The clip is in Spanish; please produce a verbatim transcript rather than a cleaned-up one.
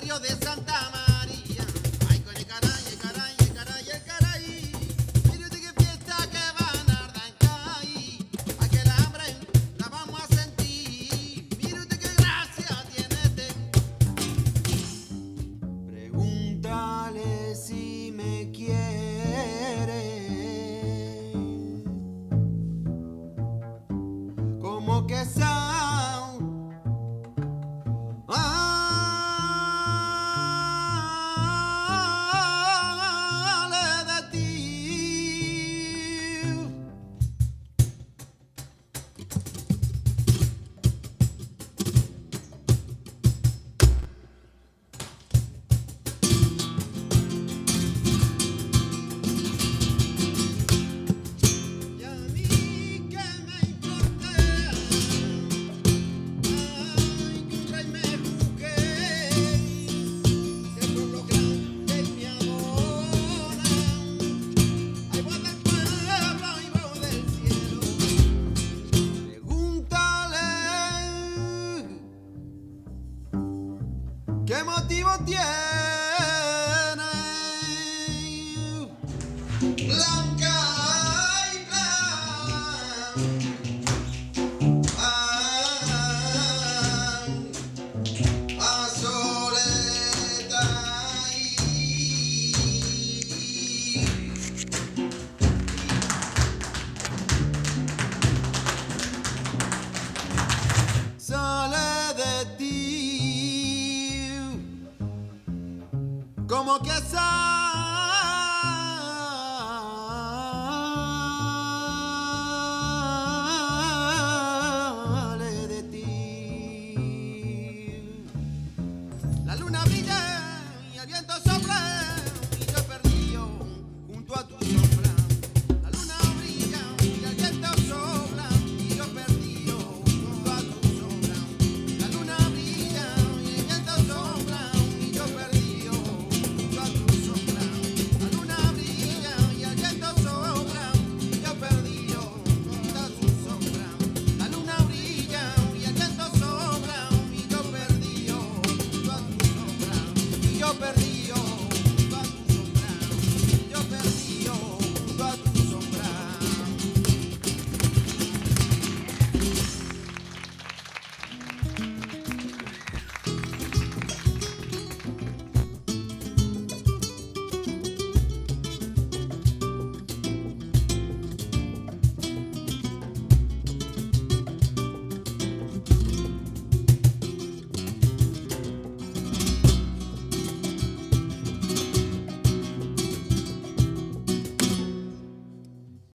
barrio de Santa María. Ay, con el caray, el caray, el caray, el caray. Mire usted qué fiesta que van a arrancar. Aquel hambre la vamos a sentir. Mire usted qué gracia tiene este. Pregúntale si me quiere. Como que sabe. ¿Qué motivo tiene? Blanca y blanca. Ah, a soledad. Sale de ti. Como que sale de ti. La luna brilla y el viento sopla y yo perdido junto a tu sombra. La luna brilla y el viento sopla y yo perdido junto a tu sombra. La luna brilla y el viento sopla y yo perdido. La luna brilla y el viento sopla, yo perdido junto a su sombra. La luna brilla y el viento sopla, y yo perdido junto a su sombra. Y yo perdido.